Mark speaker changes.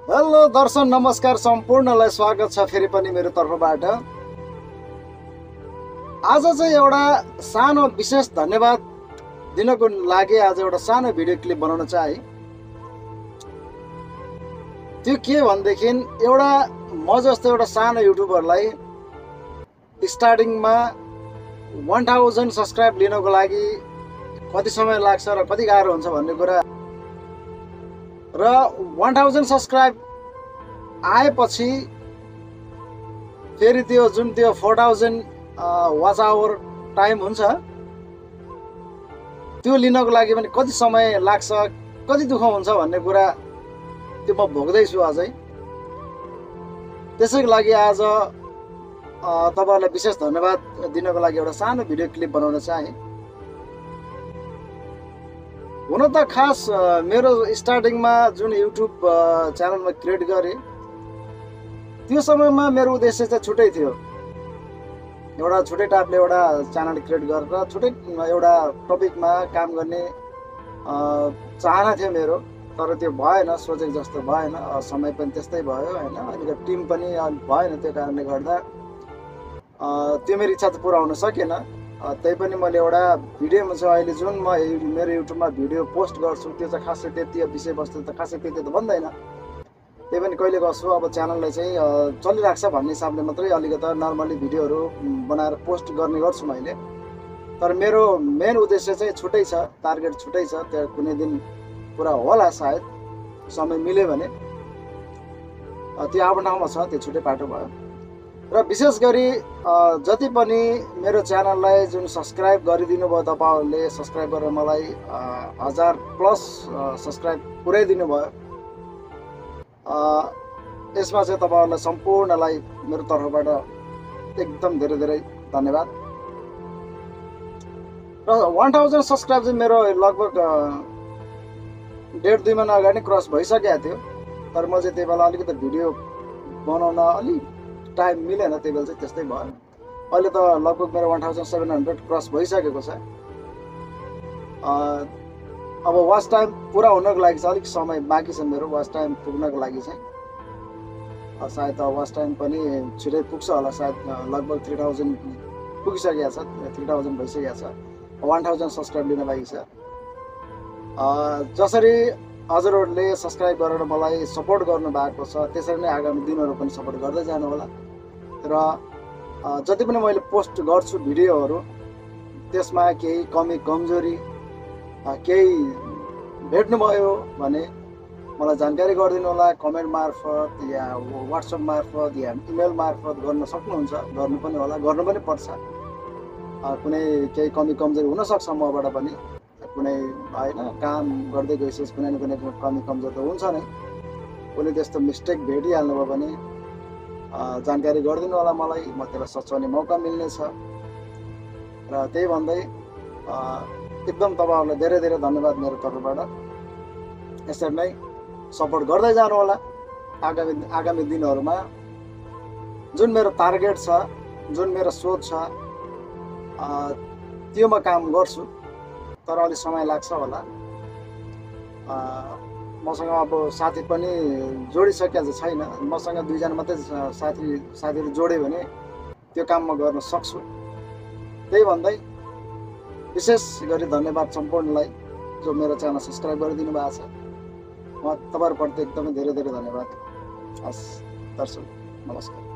Speaker 1: Hello दर्शन नमस्कार सम्पूर्णलाई स्वागत छ फेरि पनि मेरो तर्फबाट। आज चाहिँ एउटा सानो विशेष धन्यवाद दिनको लागि आज एउटा सानो भिडियो क्लिप बनाउन चाहे। त्यो के भनेदेखि एउटा म जस्तो एउटा सानो युट्युबरलाई स्टार्टिङमा 1000 सब्स्क्राइब लिनको लागि कति समय लाग्छ र कति गाह्रो हुन्छ भन्ने कुरा र 1000 सब्स्क्राइब आएपछि फेरि त्यो जुन त्यो 4000 वाच आवर टाइम हुन्छ त्यो लिनको लागि पनि कति समय लाग्छ, कति दुःख हुन्छ भन्ने कुरा त्यो म भोग्दैछु अझै। त्यसैको लागि आज तपाईहरुलाई विशेष धन्यवाद दिनको लागि एउटा सानो भिडियो क्लिप बनाउन चाहे। हुन त खास मेरो स्टार्टिङमा जुन युट्युब च्यानल म क्रिएट गरेँ त्यो समयमा मेरो उद्देश्य चाहिँ छुट्टै थियो। एउटा छुट्टै टाइपले एउटा च्यानल क्रिएट गरेर छुट्टै एउटा टपिकमा काम गर्ने चाहना थियो मेरो, तर त्यो भएन, सोचेको जस्तो भएन। समय पनि त्यस्तै भयो हैन, अलिकति टिम पनि भएन। त्यो कारणले गर्दा त्यो मेरो इच्छा त पुरा हुन सकेन। त्यही पनि मैले एउटा भिडियोमा चाहिँ अहिले जुन म मेरो युट्युबमा भिडियो पोस्ट गर्छु त्यो चाहिँ खासै त्यति विषयवस्तु त खासै त्यति त भन्दैन। त्यही पनि कहिले गर्छु, अब च्यानललाई चाहिँ चलिरहेको छ भन्ने हिसाबले मात्रै अलिकति नर्मली भिडियोहरू बनाएर पोस्ट गर्ने गर्छु मैले। तर मेरो मेन उद्देश्य चाहिँ छुट्टै छ, टार्गेट छुट्टै छ। त्यो कुनै दिन पुरा होला सायद, समय मिल्यो भने। त्यो आफ्नो ठाउँमा छ, त्यो छुट्टै पाटो भयो। र विशेष गरी जति पनि मेरो च्यानललाई जुन सब्स्क्राइब गरिदिनु भयो तपाईहरुले, सब्स्क्राइब गरेर मलाई 1000 प्लस सब्स्क्राइब पुर्याइदिनु भयो, यसमा चाहिँ तपाईहरुलाई सम्पूर्णलाई मेरो तर्फबाट एकदम धेरै धेरै धन्यवाद। र 1000 सब्स्क्राइब चाहिँ मेरो लगभग 1.5-2 महिना अगाडि क्रस भइसकेको थियो। तर म चाहिँ त्यही बेला अलिकति भिडियो बनाउन अलि टाइम मिलेन, त्यही बेला चाहिँ त्यस्तै भयो। अहिले त लगभग मेरो 1700 क्रस भइसकेको छ। अब वाच टाइम पुरा हुनको लागि चाहिँ अलिक समय बाँकी छ मेरो, वाच टाइम पुग्नको लागि चाहिँ। सायद वाच टाइम पनि छिटै पुग्छ होला, सायद लगभग 3000 पुगिसकेको छ, 3000 भइसकेको छ। 1000 सब्स्क्राइब लिन बाँकी छ। जसरी हजुरहरूले सब्स्क्राइब गरेर मलाई सपोर्ट गर्नु भएको छ त्यसरी नै आगामी दिनहरू पनि सपोर्ट गर्दै जानु होला। र जति पनि मैले पोस्ट गर्छु भिडियोहरू त्यसमा केही कमी कमजोरी केही भेट्नुभयो भने मलाई जानकारी गरिदिनु होला। कमेन्ट मार्फत या व्हाट्सएप मार्फत या इमेल मार्फत गर्न सक्नुहुन्छ, गर्नु पनि होला, गर्नु पनि पर्छ। कुनै केही कमी कमजोरी हुनसक्छ मबाट पनि, कुनै हैन काम गर्दै गएपछि कुनै न कुनै कमी कमजोरी त हुन्छ नै। कुनै त्यस्तो मिस्टेक भेटिहाल्नुभयो भने जानकारी गरिदिनु होला मलाई, म त्यसलाई सच्याउने मौका मिल्नेछ। र त्यही भन्दै एकदम तपाईहरुलाई धेरै धेरै धन्यवाद मेरो तर्फबाट। यसरी नै सपोर्ट गर्दै जानु होला। आगामी दिनहरुमा जुन मेरो टार्गेट छ, जुन मेरो सोच छ त्यो म काम गर्छु, तर अलि समय लाग्छ होला। मसँग अब साथी पनि जोडिसकेको छैन, मसँग 2 जना मात्रै साथीहरु जोड्यो भने त्यो काम म गर्न सक्छु। त्यही भन्दै विशेष गरी धन्यवाद सम्पूर्णलाई जो मेरो च्यानल सब्स्क्राइब गरिदिनु भएको छ। म तपाईहरुप्रति एकदमै धेरै धेरै धन्यवाद। हस् दर्शक, नमस्कार।